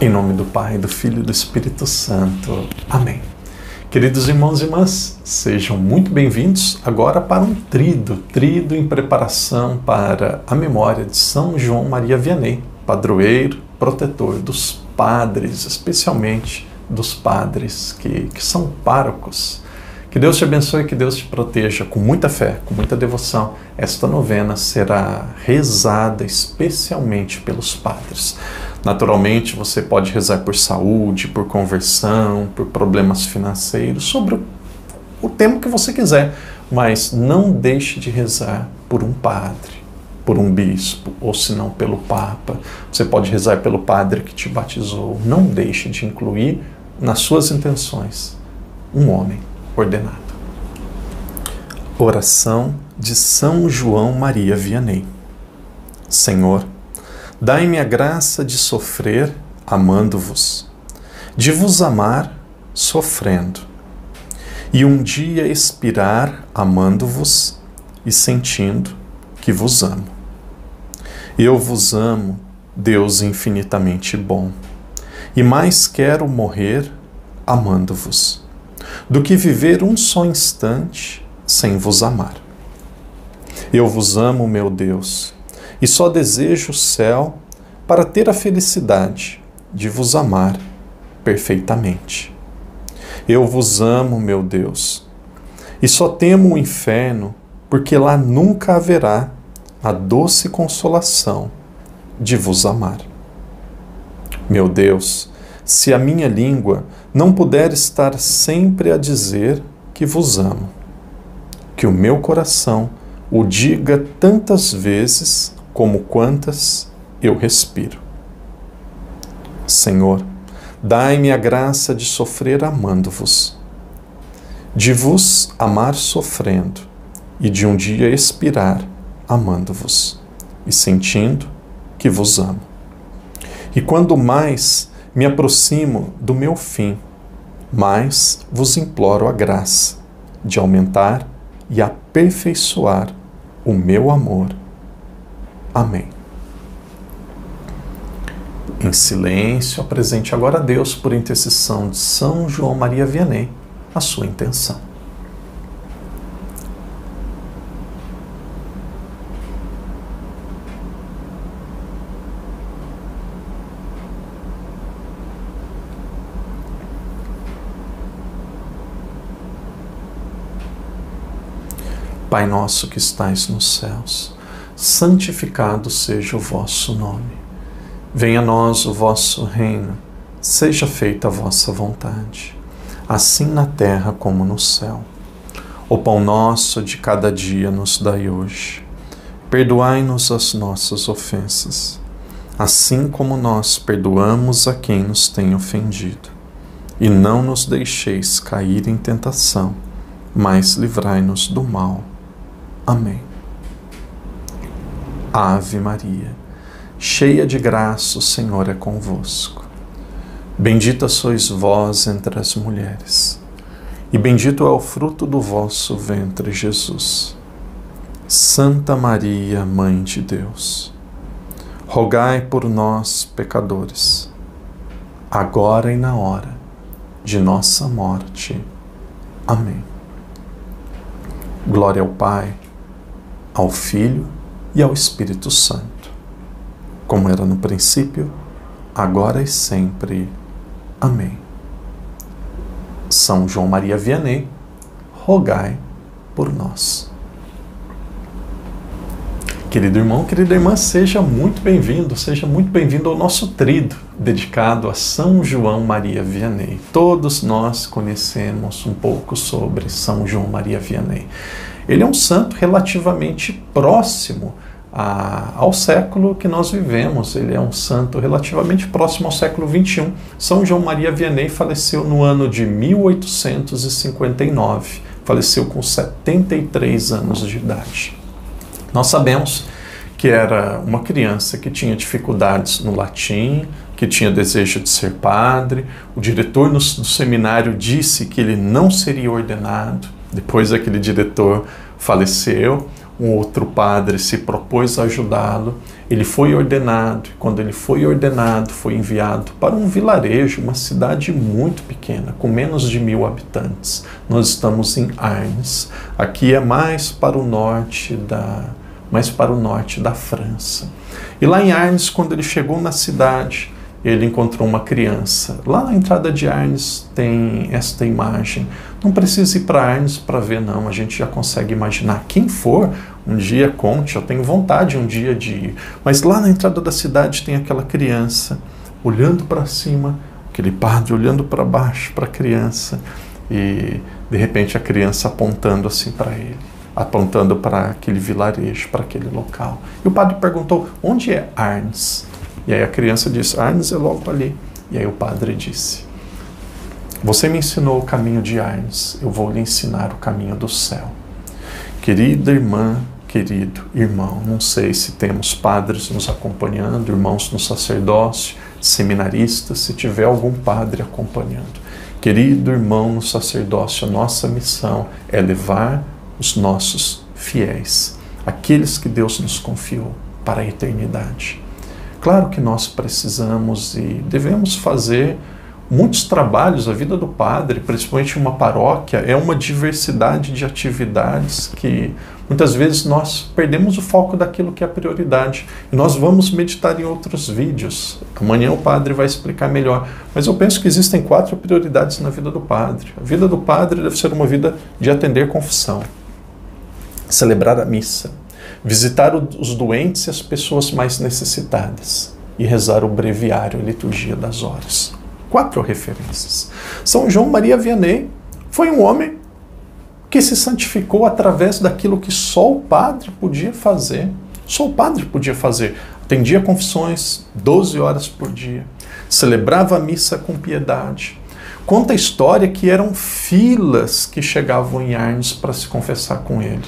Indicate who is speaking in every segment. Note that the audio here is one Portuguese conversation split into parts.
Speaker 1: Em nome do Pai, do Filho e do Espírito Santo. Amém. Queridos irmãos e irmãs, sejam muito bem-vindos agora para um trido em preparação para a memória de São João Maria Vianney, padroeiro, protetor dos padres, especialmente dos padres que são párocos. Que Deus te abençoe, que Deus te proteja com muita fé, com muita devoção. Esta novena será rezada especialmente pelos padres. Naturalmente, você pode rezar por saúde, por conversão, por problemas financeiros, sobre o tema que você quiser, mas não deixe de rezar por um padre, por um bispo, ou se não pelo Papa. Você pode rezar pelo padre que te batizou. Não deixe de incluir nas suas intenções um homem ordenado. Oração de São João Maria Vianney. Senhor, dai-me a graça de sofrer amando-vos, de vos amar sofrendo, e um dia expirar amando-vos e sentindo que vos amo. Eu vos amo, Deus infinitamente bom, e mais quero morrer amando-vos, do que viver um só instante sem vos amar. Eu vos amo, meu Deus, e só desejo o céu para ter a felicidade de vos amar perfeitamente. Eu vos amo, meu Deus, e só temo o inferno, porque lá nunca haverá a doce consolação de vos amar. Meu Deus, se a minha língua não puder estar sempre a dizer que vos amo, que o meu coração o diga tantas vezes como quantas eu respiro. Senhor, dai-me a graça de sofrer amando-vos, de vos amar sofrendo e de um dia expirar amando-vos e sentindo que vos amo. E quando mais me aproximo do meu fim, mais vos imploro a graça de aumentar e aperfeiçoar o meu amor. Amém. Em silêncio, apresente agora a Deus, por intercessão de São João Maria Vianney, a sua intenção. Pai nosso que estais nos céus, santificado seja o vosso nome. Venha a nós o vosso reino, seja feita a vossa vontade, assim na terra como no céu. O pão nosso de cada dia nos dai hoje. Perdoai-nos as nossas ofensas, assim como nós perdoamos a quem nos tem ofendido. E não nos deixeis cair em tentação, mas livrai-nos do mal. Amém. Ave Maria, cheia de graça, o Senhor é convosco. Bendita sois vós entre as mulheres, e bendito é o fruto do vosso ventre, Jesus. Santa Maria, Mãe de Deus, rogai por nós, pecadores, agora e na hora de nossa morte. Amém. Glória ao Pai, ao Filho e ao Espírito Santo, como era no princípio, agora e sempre. Amém. São João Maria Vianney, rogai por nós. Querido irmão, querida irmã, seja muito bem-vindo ao nosso trido dedicado a São João Maria Vianney. Todos nós conhecemos um pouco sobre São João Maria Vianney. Ele é um santo relativamente próximo ao século que nós vivemos. Ele é um santo relativamente próximo ao século XXI. São João Maria Vianney faleceu no ano de 1859. Faleceu com 73 anos de idade. Nós sabemos que era uma criança que tinha dificuldades no latim, que tinha desejo de ser padre. O diretor do seminário disse que ele não seria ordenado. Depois aquele diretor faleceu, um outro padre se propôs a ajudá-lo. Ele foi ordenado, e quando ele foi ordenado, foi enviado para um vilarejo, uma cidade muito pequena, com menos de 1000 habitantes. Nós estamos em Arnes. Aqui é mais para o norte da França. E lá em Arnes, quando ele chegou na cidade, ele encontrou uma criança. Lá na entrada de Arnes tem esta imagem. Não precisa ir para Arnes para ver, não. A gente já consegue imaginar. Quem for, um dia conte. Eu tenho vontade um dia de ir. Mas lá na entrada da cidade tem aquela criança olhando para cima, aquele padre olhando para baixo para a criança e, de repente, a criança apontando assim para ele, apontando para aquele vilarejo, para aquele local. E o padre perguntou, onde é Arnes? E aí a criança disse, Arnes é logo ali. E aí o padre disse, você me ensinou o caminho de Arnes, eu vou lhe ensinar o caminho do céu. Querida irmã, querido irmão, não sei se temos padres nos acompanhando, irmãos no sacerdócio, seminaristas, se tiver algum padre acompanhando. Querido irmão no sacerdócio, a nossa missão é levar os nossos fiéis, aqueles que Deus nos confiou, para a eternidade. Claro que nós precisamos e devemos fazer muitos trabalhos. A vida do padre, principalmente uma paróquia, é uma diversidade de atividades que muitas vezes nós perdemos o foco daquilo que é a prioridade. E nós vamos meditar em outros vídeos. Amanhã o padre vai explicar melhor. Mas eu penso que existem 4 prioridades na vida do padre. A vida do padre deve ser uma vida de atender confissão, celebrar a missa, visitar os doentes e as pessoas mais necessitadas e rezar o breviário, a liturgia das horas. 4 referências. São João Maria Vianney foi um homem que se santificou através daquilo que só o padre podia fazer. Só o padre podia fazer. Atendia confissões 12 horas por dia. Celebrava a missa com piedade. Conta a história que eram filas que chegavam em Arnes para se confessar com ele.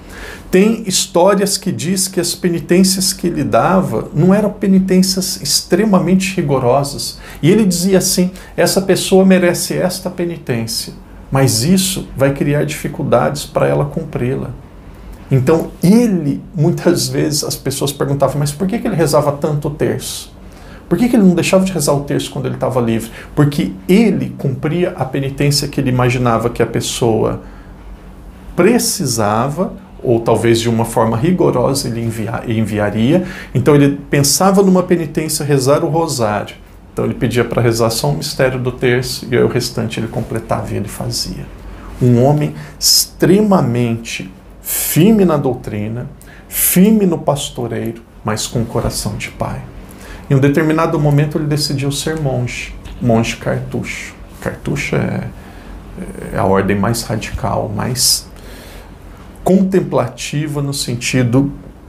Speaker 1: Tem histórias que diz que as penitências que ele dava não eram penitências extremamente rigorosas. E ele dizia assim, essa pessoa merece esta penitência, mas isso vai criar dificuldades para ela cumpri-la. Então ele, muitas vezes as pessoas perguntavam, mas por que ele rezava tanto o terço? Por que ele não deixava de rezar o terço quando ele estava livre? Porque ele cumpria a penitência que ele imaginava que a pessoa precisava, ou talvez de uma forma rigorosa ele enviaria. Então ele pensava numa penitência, rezar o rosário. Então ele pedia para rezar só o mistério do terço e aí o restante ele completava e ele fazia. Um homem extremamente firme na doutrina, firme no pastoreiro, mas com coração de pai. Em um determinado momento ele decidiu ser monge cartucho. Cartucho é a ordem mais radical, mais contemplativa no sentido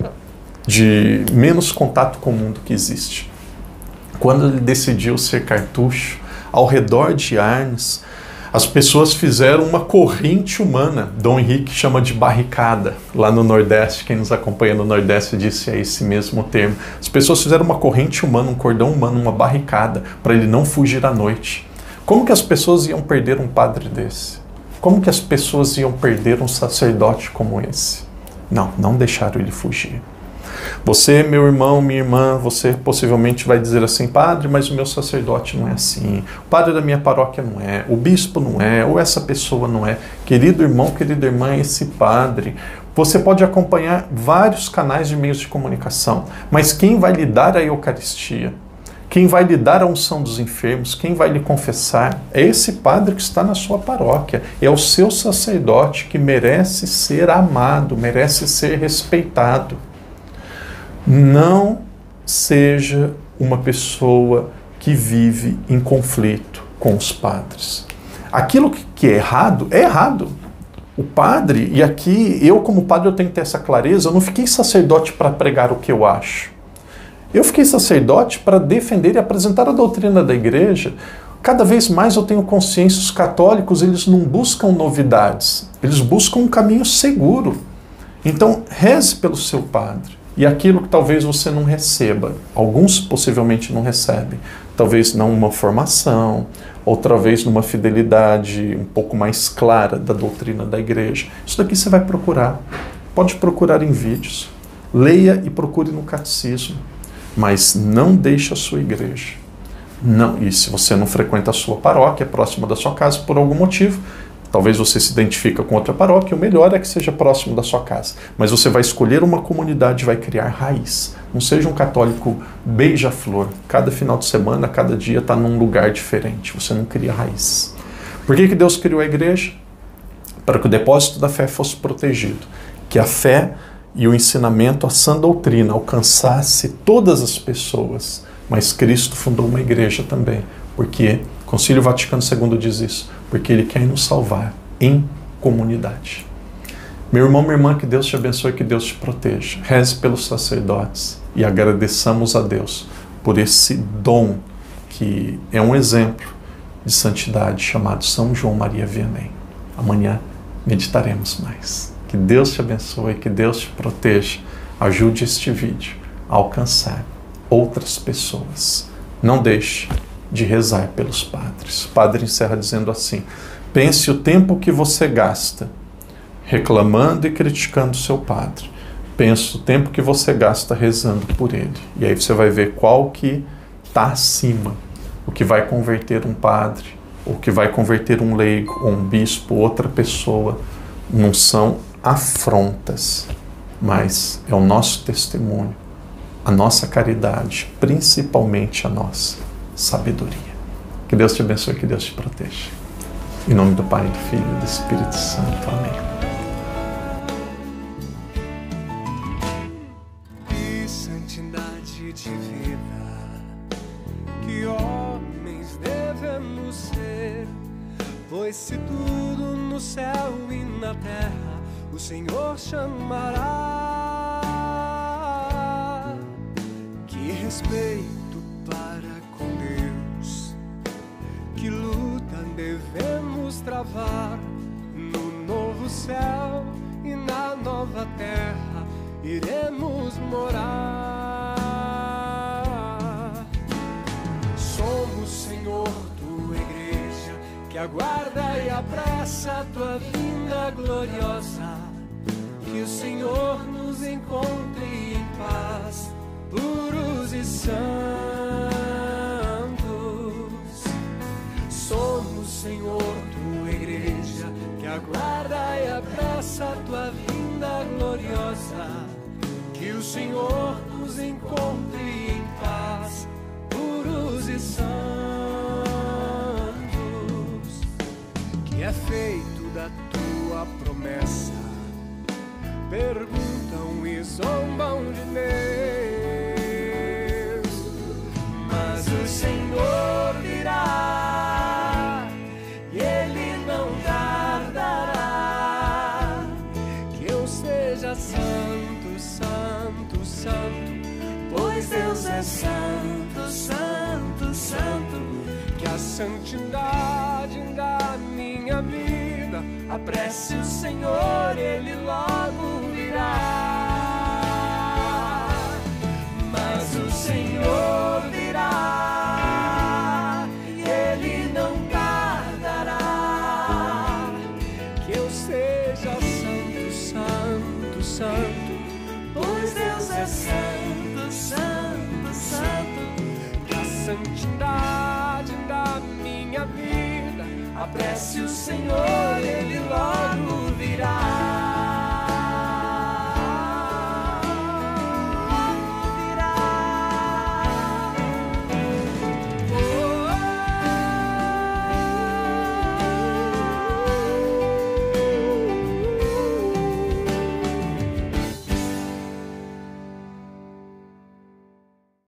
Speaker 1: de menos contato com o mundo que existe. Quando ele decidiu ser cartucho, ao redor de Arnes, as pessoas fizeram uma corrente humana. Dom Henrique chama de barricada. Lá no Nordeste, quem nos acompanha no Nordeste disse esse mesmo termo. As pessoas fizeram uma corrente humana, um cordão humano, uma barricada, para ele não fugir à noite. Como que as pessoas iam perder um padre desse? Como que as pessoas iam perder um sacerdote como esse? Não deixaram ele fugir. Você, meu irmão, minha irmã, você possivelmente vai dizer assim, padre, mas o meu sacerdote não é assim, o padre da minha paróquia não é, o bispo não é, ou essa pessoa não é. Querido irmão, querida irmã, esse padre, você pode acompanhar vários canais de meios de comunicação, mas quem vai lhe dar a Eucaristia, quem vai lhe dar a unção dos enfermos, quem vai lhe confessar, é esse padre que está na sua paróquia, é o seu sacerdote que merece ser amado, merece ser respeitado. Não seja uma pessoa que vive em conflito com os padres. Aquilo que é errado, é errado. O padre, e aqui eu como padre eu tenho que ter essa clareza, eu não fiquei sacerdote para pregar o que eu acho. Eu fiquei sacerdote para defender e apresentar a doutrina da igreja. Cada vez mais eu tenho consciência, os católicos eles não buscam novidades, eles buscam um caminho seguro. Então reze pelo seu padre. E aquilo que talvez você não receba, alguns possivelmente não recebem, talvez não uma formação, outra vez numa fidelidade um pouco mais clara da doutrina da igreja. Isso daqui você vai procurar. Pode procurar em vídeos, leia e procure no catecismo, mas não deixe a sua igreja. Não, e se você não frequenta a sua paróquia, próximo da sua casa, por algum motivo, talvez você se identifique com outra paróquia, o melhor é que seja próximo da sua casa. Mas você vai escolher uma comunidade e vai criar raiz. Não seja um católico beija-flor. Cada final de semana, cada dia está num lugar diferente. Você não cria raiz. Por que Deus criou a igreja? Para que o depósito da fé fosse protegido. Que a fé e o ensinamento, a sã doutrina, alcançasse todas as pessoas. Mas Cristo fundou uma igreja também. Porque o Concílio Vaticano II diz isso. Porque Ele quer nos salvar em comunidade. Meu irmão, minha irmã, que Deus te abençoe, que Deus te proteja. Reze pelos sacerdotes e agradeçamos a Deus por esse dom que é um exemplo de santidade chamado São João Maria Vianney. Amanhã meditaremos mais. Que Deus te abençoe, que Deus te proteja. Ajude este vídeo a alcançar outras pessoas. Não deixe de rezar pelos padres. O padre encerra dizendo assim: pense o tempo que você gasta reclamando e criticando seu padre. Pense o tempo que você gasta rezando por ele. E aí você vai ver qual que está acima. O que vai converter um padre, o que vai converter um leigo, ou um bispo, outra pessoa. Não são afrontas, mas é o nosso testemunho, a nossa caridade, principalmente a nossa sabedoria. Que Deus te abençoe, que Deus te proteja. Em nome do Pai, do Filho e do Espírito Santo. Amém.
Speaker 2: Que santidade de vida, que homens devemos ser, pois se tudo no céu e na terra o Senhor chamará, que respeito para com Deus, que luta devemos travar no novo céu e na nova terra iremos morar. Somos, Senhor, tua igreja, que aguarda e apressa a tua vinda gloriosa. Que o Senhor nos encontre em paz, puros e santos. Somos, Senhor, tua igreja, que aguarda e apressa a tua vinda gloriosa. Que o Senhor nos encontre em paz, puros e santos. Que é feito da tua promessa, perguntam e zombam de Deus, mas o Senhor virá e Ele não tardará. Que eu seja santo, santo, santo, pois Deus é santo, santo, santo. Que a santidade da minha vida apresse o Senhor, Ele logo virá. Mas o Senhor virá e Ele não tardará. Que eu seja santo, santo, santo, pois Deus é santo, santo, santo. Que a santidade da minha vida apresse o Senhor, Ele logo virá.